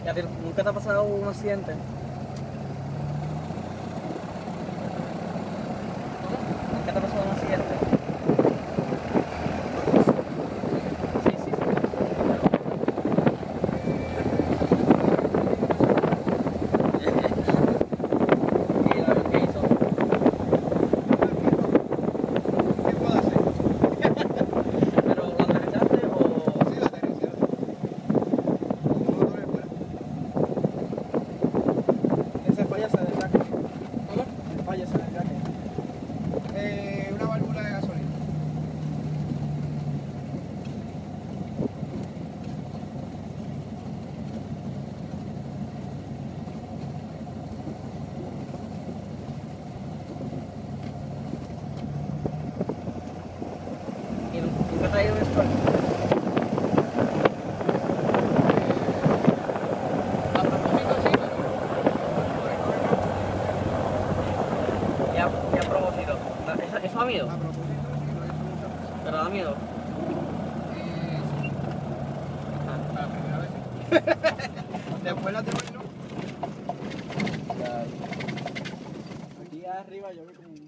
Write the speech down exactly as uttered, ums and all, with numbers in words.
¿Y a ti nunca te ha pasado un accidente? ¿Nunca te ha pasado un accidente? Sí, sí, sí. ¿Y a ver qué hizo? ¿Qué puedo hacer? ¿Pero lo aterrizaste o...? Sí, la aterricé. Un motor de fuera. Ese falla se desgaste. ¿Cómo? El falla se desgaste. Eh, una válvula de gasolina. ¿Y nunca te ha ido un stroke? A propósito, sí, pero... ¿Y a, y a propósito? ¿Eso, eso da miedo? A propósito, sí, lo he hecho muchas veces. ¿Pero da miedo? Eh, sí. Ah. La primera vez sí. Después la demás no. Aquí arriba yo vi como un